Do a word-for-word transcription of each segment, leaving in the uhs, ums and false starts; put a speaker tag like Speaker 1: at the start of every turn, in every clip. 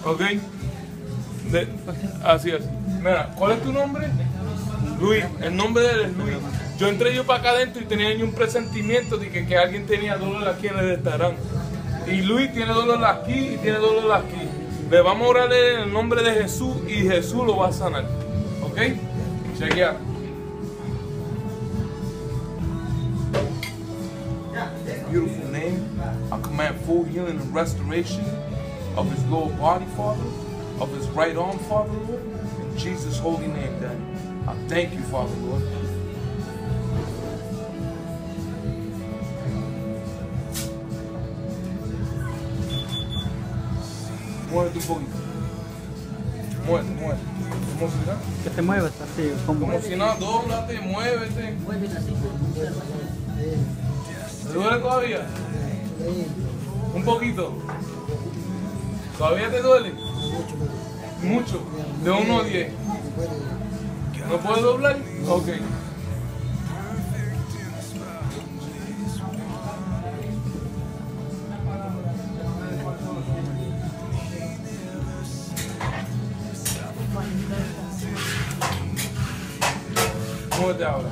Speaker 1: ¿Ok? De, así es. Mira, ¿cuál es tu nombre? Luis. El nombre de él es Luis. Yo entré yo para acá adentro y tenía yo un presentimiento de que, que alguien tenía dolor aquí en el restaurante. Y Luis tiene dolor aquí y tiene dolor aquí. Le vamos a orar en el nombre de Jesús y Jesús lo va a sanar. ¿Ok? Chequea. Beautiful name. I command full healing and restoration of his lower body, Father, of his right arm, Father, Lord. In Jesus' holy name, Daddy. I thank you, Father, Lord. Muévete un poquito. Muévete, muévete. Como si nada.
Speaker 2: Que te muevas así, como...
Speaker 1: Como si nada, dóblate, muévete.
Speaker 3: Muévete así,
Speaker 1: ¿Te duele todavía? Un poquito. ¿Todavía te duele? Mucho. De uno a diez. ¿No puedes doblar? Ok. Muévete ahora.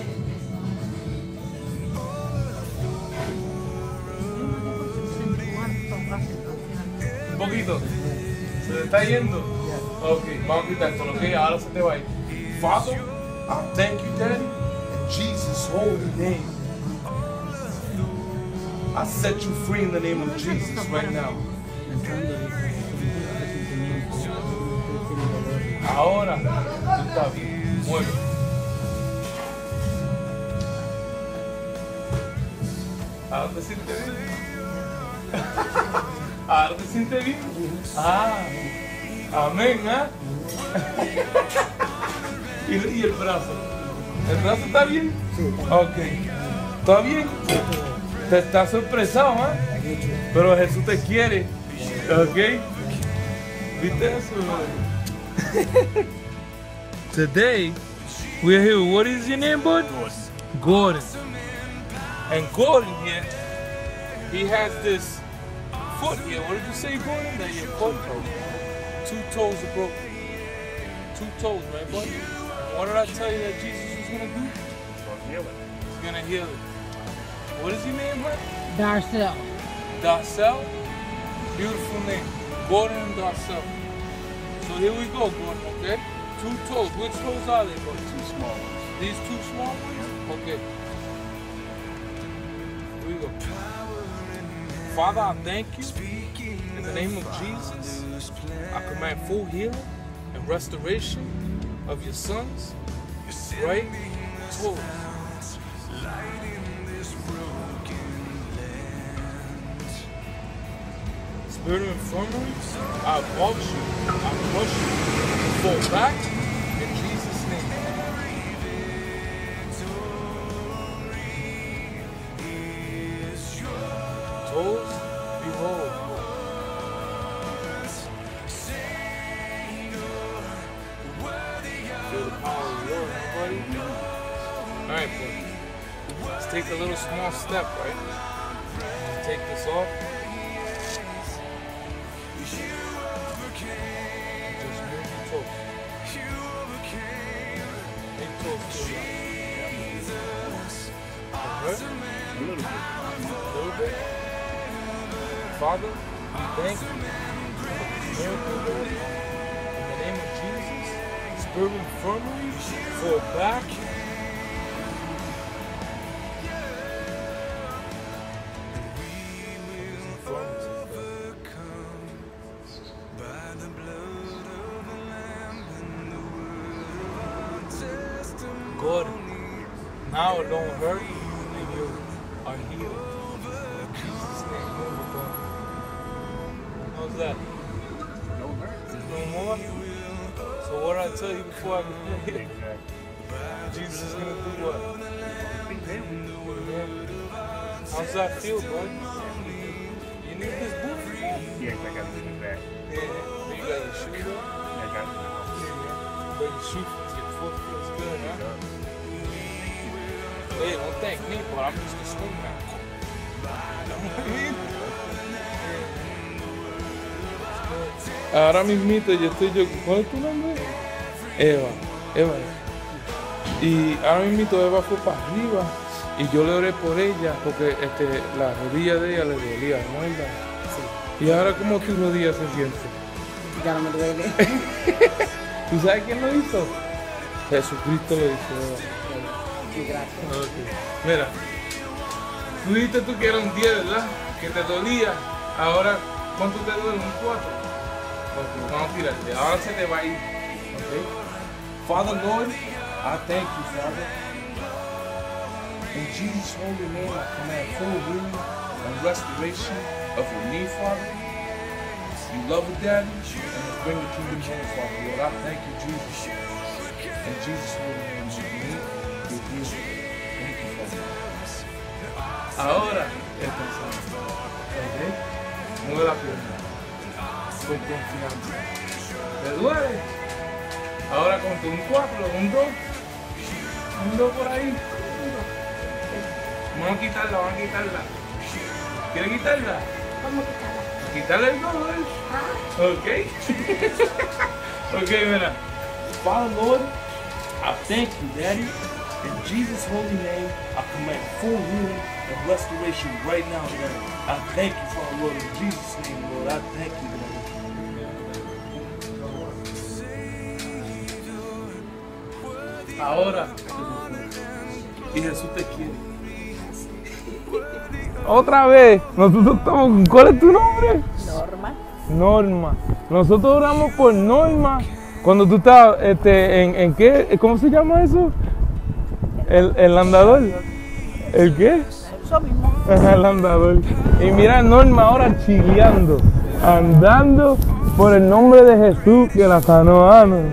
Speaker 1: Un poquito. ¿Se te está yendo? Ok, vamos a quitar esto, ok, ahora se te va a ir. Father, I thank you, Daddy, in Jesus' holy name. I set you free in the name of Jesus right now. Ahora, tú estás bien. Mueve. Ahora te sientes bien. Ahora te sientes bien. Ah, amén, ¿ah? ¿Y, y el brazo? ¿El brazo está bien?
Speaker 3: Sí.
Speaker 1: Ok. ¿Está bien? Te está sorpresado, ¿ah? Pero Jesús te quiere. ¿Ok? ¿Viste eso? Today, we're here. What is your name, bud? Gordon. And Gordon here, he has this foot here. What did you say, Gordon? That your foot? Two toes are broken. Two toes, right, bud? What did I tell you that Jesus was going to do? He's going to heal it. What is your name, bud?
Speaker 3: Darcel.
Speaker 1: Darcel? Beautiful name. Gordon and Darcel. So here we go, Gordon, okay? Two toes. Which toes are they, bud? Two small ones. These two small ones? Okay. Here we go. Father, I thank you. In the name of Jesus, I command full healing and restoration of your sons, right toes. Spirit of infirmity, I abolish you, I crush you, fall back in Jesus' name. Toes, behold. Feel the power of the Lord, everybody. Alright, boy. Let's take a little small step, right? Take this off. Just move your toes. Make toes to the right. A little bit. A little bit. Father, we thank you for the miracle, Lord. In the name of Jesus, spirit of infirmity, fall back. Gordon, now it don't hurt and you are healed. In Jesus' name, move it, Gordon. How's that?
Speaker 4: Don't hurt.
Speaker 1: No more? So what did I tell you before I could get hit? Jesus is gonna do what? Yeah. How's that feel, bud? You need this boot?
Speaker 4: Yes, I got it in the back.
Speaker 1: Yeah. So you got your shoes on?
Speaker 4: I got it.
Speaker 1: But your shoe, your foot feels good, huh? Hey, don't thank me, but I'm just a swing man. You know what I mean? Yeah. It's good. ahora mismito yo estoy yo. ¿Cuál es tu nombre? Eva. Eva. Y ahora mismito Eva fue para arriba y yo le oré por ella porque este, la rodilla de ella le dolía, ¿no es verdad? Sí. Y ahora ¿cómo tu rodilla se siente?
Speaker 2: Ya no me duele.
Speaker 1: ¿Tú sabes quién lo hizo? Jesucristo lo hizo.
Speaker 2: Sí, gracias.
Speaker 1: Okay. Mira, tú dijiste tú que era un diez, ¿verdad? Que te dolía. Ahora, ¿cuánto te duele? ¿Un cuatro? Ok, vamos a tirarte. Ahora se te va a ir. Okay. Father Lord, I thank you, Father. In Jesus' holy name, I command full healing and restoration of your knee, Father. You love it, Daddy, and bring it to your hand, Father. Lord, I thank you, Jesus. In Jesus' holy name, you need your healing. Thank you, Father. Ahora, descansando. ¿Ok? Mueve la pierna. Con confianza. ¿Te duele? Ahora conté un cuatro, un dos. Un dos por ahí. Vamos a quitarla, vamos a quitarla. ¿Quieres quitarla?
Speaker 2: Vamos a quitarla.
Speaker 1: Quitarle el dos, ¿eh?
Speaker 2: Ah.
Speaker 1: Ok. Ok, mira. Father, Lord, I thank you, Daddy. In Jesus' holy name, I command full healing and restoration right now, Daddy. I thank you, Father, Lord. In Jesus' name, Lord, I thank you, Daddy. Ahora, y Jesús te quiere. Otra vez, nosotros estamos. ¿Cuál es tu nombre?
Speaker 2: Norma.
Speaker 1: Norma. Nosotros oramos por Norma. Cuando tú estás, este, en, ¿en qué? ¿Cómo se llama eso? El, el andador. ¿El qué?
Speaker 2: Eso mismo.
Speaker 1: El andador. Y mira Norma ahora chileando, andando por el nombre de Jesús que la sanó. Ah, no.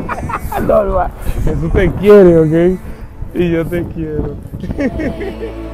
Speaker 1: Norma, Jesús te quiere, ¿ok? Y yo te quiero.